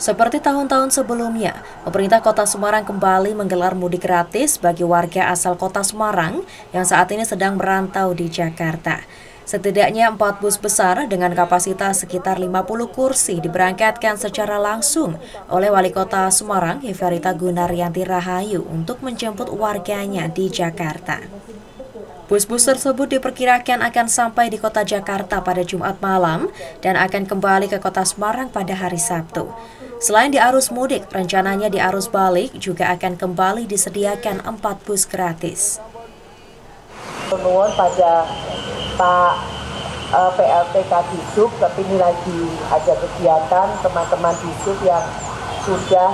Seperti tahun-tahun sebelumnya, pemerintah Kota Semarang kembali menggelar mudik gratis bagi warga asal Kota Semarang yang saat ini sedang merantau di Jakarta. Setidaknya 4 bus besar dengan kapasitas sekitar 50 kursi diberangkatkan secara langsung oleh Wali Kota Semarang, Heverita Gunaryanti Rahayu, untuk menjemput warganya di Jakarta. Bus-bus tersebut diperkirakan akan sampai di kota Jakarta pada Jumat malam dan akan kembali ke kota Semarang pada hari Sabtu. Selain di arus mudik, rencananya di arus balik juga akan kembali disediakan 4 bus gratis. Nuwun pada Pak PLT Kadisub, tapi ini lagi ada kegiatan teman-teman Disub yang sudah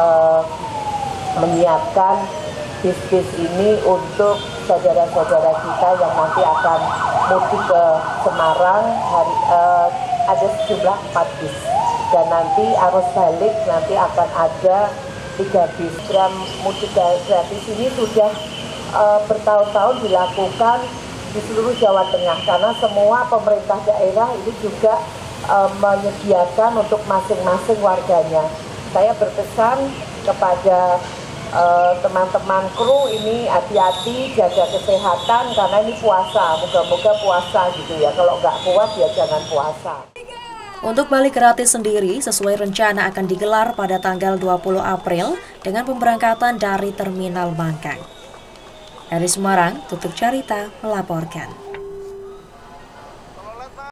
menyiapkan bis-bis ini untuk saudara-saudara kita yang nanti akan mudik ke Semarang. Ada sejumlah 4 bis dan nanti arus balik nanti akan ada 3 bis. Program mudik gratis ini sudah bertahun-tahun dilakukan di seluruh Jawa Tengah karena semua pemerintah daerah ini juga menyediakan untuk masing-masing warganya. Saya berpesan kepada teman-teman kru ini hati-hati, jaga kesehatan karena ini puasa, moga-moga puasa gitu ya. Kalau nggak kuat ya jangan puasa. Untuk balik gratis sendiri sesuai rencana akan digelar pada tanggal 20 April dengan pemberangkatan dari Terminal Mangkang. Dari Semarang, Tutuk Carita melaporkan.